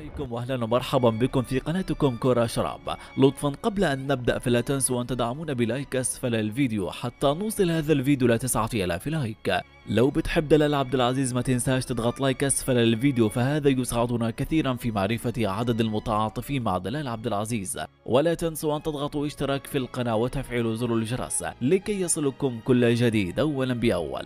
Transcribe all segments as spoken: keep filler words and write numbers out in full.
عليكم واهلا ومرحبا بكم في قناتكم كرة شراب. لطفا قبل ان نبدا فلا تنسوا ان تدعمونا بلايك اسفل الفيديو حتى نوصل هذا الفيديو ل تسعة آلاف لايك. لو بتحب دلال عبد العزيز ما تنساش تضغط لايك اسفل الفيديو، فهذا يساعدنا كثيرا في معرفة عدد المتعاطفين مع دلال عبد العزيز. ولا تنسوا ان تضغطوا اشتراك في القناة وتفعيلوا زر الجرس لكي يصلكم كل جديد اولا باول.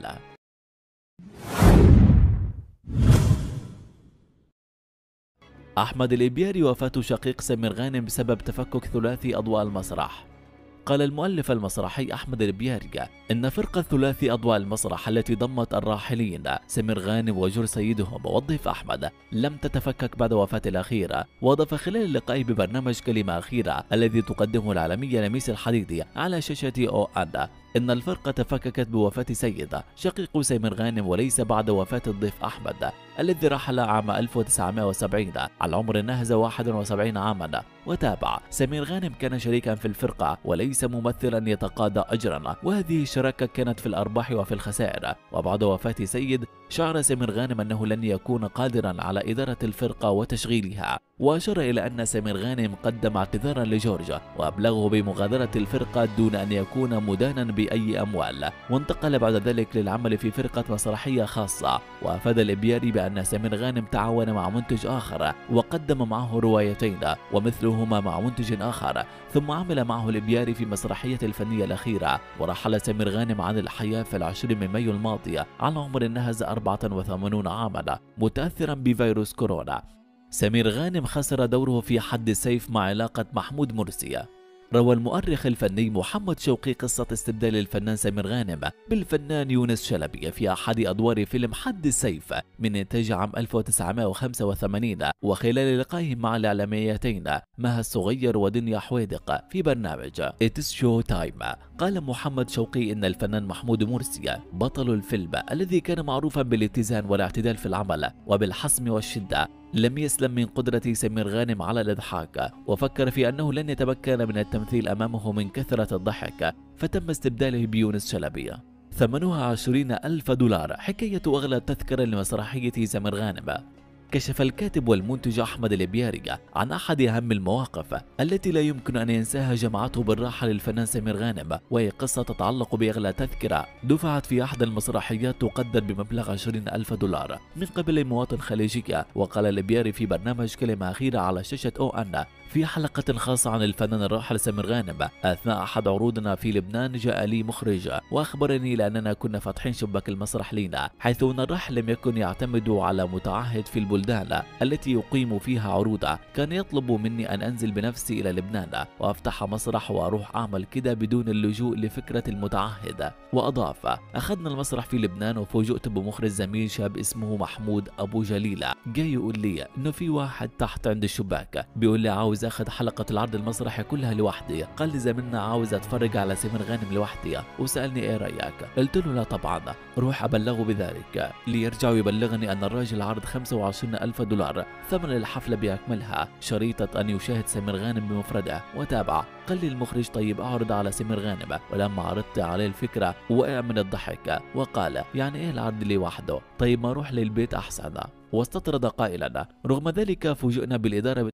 أحمد الإبياري وفاة شقيق سمير غانم بسبب تفكك ثلاثي أضواء المسرح. قال المؤلف المسرحي أحمد الإبياري إن فرقة ثلاثي أضواء المسرح التي ضمت الراحلين سمير غانم وجور سيدهم والضيف أحمد لم تتفكك بعد وفاة الأخير. وأضاف خلال اللقاء ببرنامج كلمة أخيرة الذي تقدمه العالمية لميس الحديدي على شاشة أو أن إن الفرقة تفككت بوفاة سيد شقيق سمير غانم وليس بعد وفاة الضيف أحمد الذي رحل عام ألف وتسعمائة وسبعين على عمر ناهز واحد وسبعين عاما. وتابع: سمير غانم كان شريكا في الفرقة وليس ممثلا يتقاضى أجرا، وهذه الشراكة كانت في الأرباح وفي الخسائر. وبعد وفاة سيد شعر سمير غانم أنه لن يكون قادرا على إدارة الفرقة وتشغيلها، وأشار إلى أن سمير غانم قدم اعتذارا لجورج وأبلغه بمغادرة الفرقة دون أن يكون مدانا بأي أموال، وانتقل بعد ذلك للعمل في فرقة مسرحية خاصة. وأفاد الإبياري بأن سمير غانم تعاون مع منتج آخر وقدم معه روايتين ومثلهما مع منتج آخر، ثم عمل معه الإبياري في مسرحية الفنية الأخيرة. ورحل سمير غانم عن الحياة في العشرين من مايو الماضي على عمر ناهز أربعة وثمانين عاما متأثرا بفيروس كورونا. سمير غانم خسر دوره في حد السيف مع علاقة محمود مرسي. روى المؤرخ الفني محمد شوقي قصة استبدال الفنان سمير غانم بالفنان يونس شلبي في أحد أدوار فيلم حد السيف من إنتاج عام ألف وتسعمائة وخمسة وثمانين. وخلال لقائهم مع الإعلاميتين مها الصغير ودنيا حويدق في برنامج It's Show Time، قال محمد شوقي إن الفنان محمود مرسي بطل الفيلم الذي كان معروفا بالاتزان والاعتدال في العمل وبالحسم والشدة لم يسلم من قدرة سمير غانم على الإضحاك، وفكر في أنه لن يتمكن من التمثيل أمامه من كثرة الضحك، فتم استبداله بيونس شلبي. ثمنها عشرين ألف دولار، حكاية أغلى تذكرة لمسرحية سمير غانم. كشف الكاتب والمنتج أحمد الإبياري عن أحد أهم المواقف التي لا يمكن أن ينساها جمعته بالراحة للفنان سمير غانم، وهي قصة تتعلق بأغلى تذكرة دفعت في أحد المسرحيات تقدر بمبلغ عشرين ألف دولار من قبل مواطن خليجي. وقال الإبياري في برنامج كلمة أخيرة على شاشة أو أن في حلقة خاصة عن الفنان الراحل سمير غانم أثناء أحد عروضنا في لبنان جاء لي مخرج وأخبرني لأننا كنا فاتحين شباك المسرح لينا، حيث أن الراحل لم يكن يعتمد على متعهد في البلدان التي يقيم فيها عروضه، كان يطلب مني أن أنزل بنفسي إلى لبنان وأفتح مسرح وأروح أعمل كده بدون اللجوء لفكرة المتعهد. وأضاف: أخذنا المسرح في لبنان وفوجئت بمخرج زميل شاب اسمه محمود أبو جليلة جاي يقول لي إنه في واحد تحت عند الشباك بيقول لي عاوز أخذ حلقة العرض المسرحي كلها لوحدي. قال لي زميلنا عاوز أتفرج على سمير غانم لوحدي، وسألني إيه رأيك؟ قلت له لا طبعا، روح أبلغه بذلك ليرجع يبلغني أن الراجل عرض خمسة وعشرين ألف دولار ثمن الحفلة بأكملها، شريطة أن يشاهد سمير غانم بمفرده. وتابع: قال لي المخرج طيب أعرض على سمير غانم، ولما عرضت عليه الفكرة وقع من الضحك وقال يعني إيه العرض لوحده؟ طيب ما أروح للبيت أحسن. واستطرد قائلا: رغم ذلك فوجئنا بالإدارة